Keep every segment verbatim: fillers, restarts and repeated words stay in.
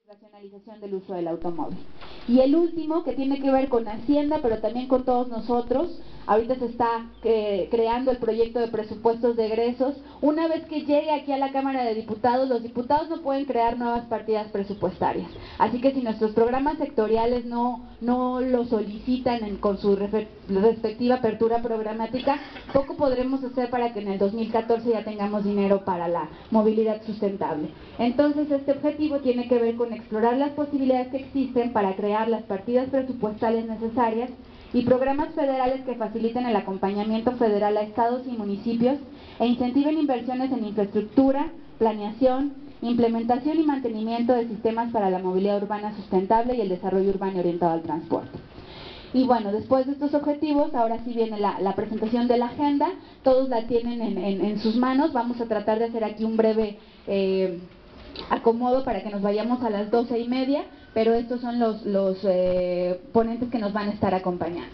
racionalización del uso del automóvil. Y el último, que tiene que ver con Hacienda, pero también con todos nosotros, ahorita se está eh, creando el proyecto de presupuestos de egresos. Una vez que llegue aquí a la Cámara de Diputados, los diputados no pueden crear nuevas partidas presupuestarias. Así que si nuestros programas sectoriales no, no lo solicitan en, con su respectiva apertura programática, poco podremos hacer para que en el dos mil catorce ya tengamos dinero para la movilidad sustentable. Entonces, este objetivo tiene que ver con explorar las posibilidades que existen para crear las partidas presupuestales necesarias y programas federales que faciliten el acompañamiento federal a estados y municipios e incentiven inversiones en infraestructura, planeación, implementación y mantenimiento de sistemas para la movilidad urbana sustentable y el desarrollo urbano orientado al transporte. Y bueno, después de estos objetivos, ahora sí viene la, la presentación de la agenda. Todos la tienen en, en, en sus manos. Vamos a tratar de hacer aquí un breve eh, acomodo para que nos vayamos a las doce y media, pero estos son los, los eh, ponentes que nos van a estar acompañando.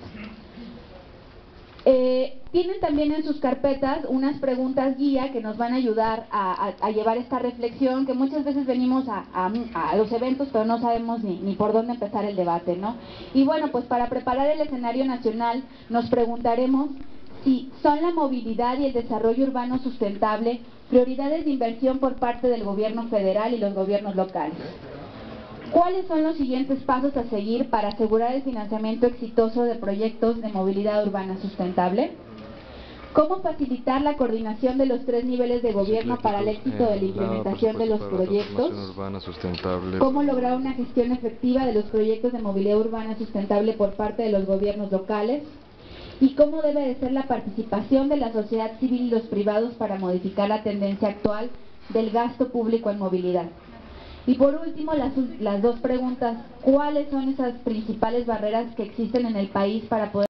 Eh, tienen también en sus carpetas unas preguntas guía que nos van a ayudar a, a, a llevar esta reflexión, que muchas veces venimos a, a, a los eventos pero no sabemos ni, ni por dónde empezar el debate, ¿no? Y bueno, pues para preparar el escenario nacional nos preguntaremos si son la movilidad y el desarrollo urbano sustentable prioridades de inversión por parte del gobierno federal y los gobiernos locales. ¿Cuáles son los siguientes pasos a seguir para asegurar el financiamiento exitoso de proyectos de movilidad urbana sustentable? ¿Cómo facilitar la coordinación de los tres niveles de gobierno para el éxito de la implementación de los proyectos? ¿Cómo lograr una gestión efectiva de los proyectos de movilidad urbana sustentable por parte de los gobiernos locales? ¿Y cómo debe de ser la participación de la sociedad civil y los privados para modificar la tendencia actual del gasto público en movilidad? Y por último, las, las dos preguntas: ¿cuáles son esas principales barreras que existen en el país para poder